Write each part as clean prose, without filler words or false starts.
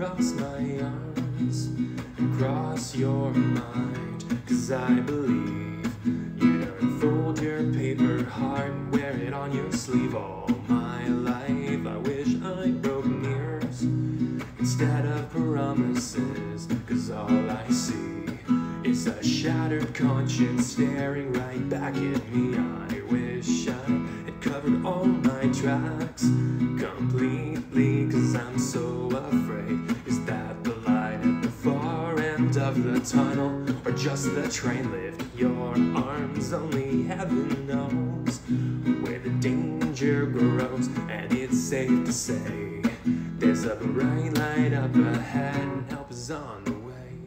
cross my arms and cross your mind, 'cause I believe you'd unfold your paper heart and wear it on your sleeve all my life. I wish I broke mirrors instead of promises, 'cause all I see is a shattered conscience staring right back at me. I wish I had covered all my tracks completely, 'cause I'm so afraid. Is that the light at the far end of the tunnel, or just the train lift your arms? Only heaven knows where the danger grows, and it's safe to say there's a bright light up ahead and help is on the way.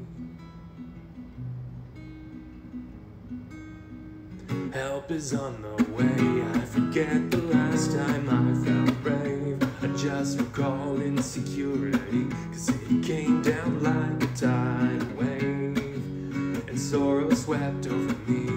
Help is on the way. I forget the last time I felt brave. I just recall insecurity, 'cause it came down like a tidal wave, and sorrow swept over me.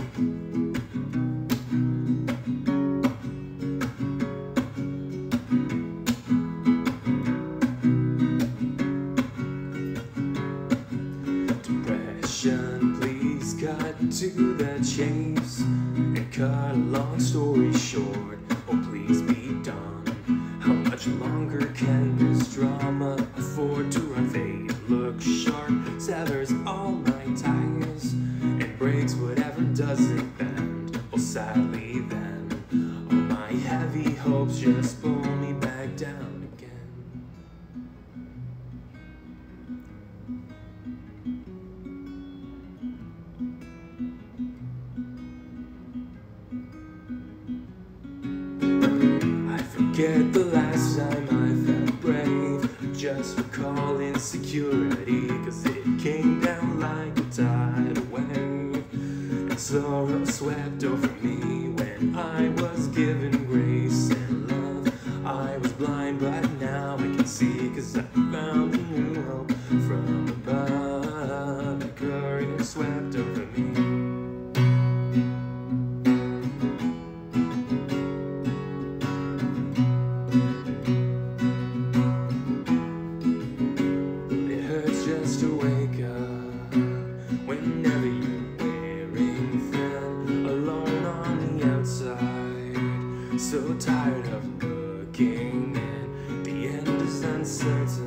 Depression, please cut to the chase and cut a long story short. Oh, please be done. How much longer can this drama afford to run? Fate looks sharp, severs all my ties, and breaks whatever doesn't bend. Well, sadly then, all my heavy hopes just pull me back down again. Forget the last time I felt brave. Just recall insecurity, 'cause it came down like a tidal wave, and sorrow swept over me when I was given grace and love. I was blind, but now I can see, 'cause I found a new hope from above. The courage swept over me. Just to wake up whenever you're wearing thin, alone on the outside, so tired of looking in. The end is uncertain.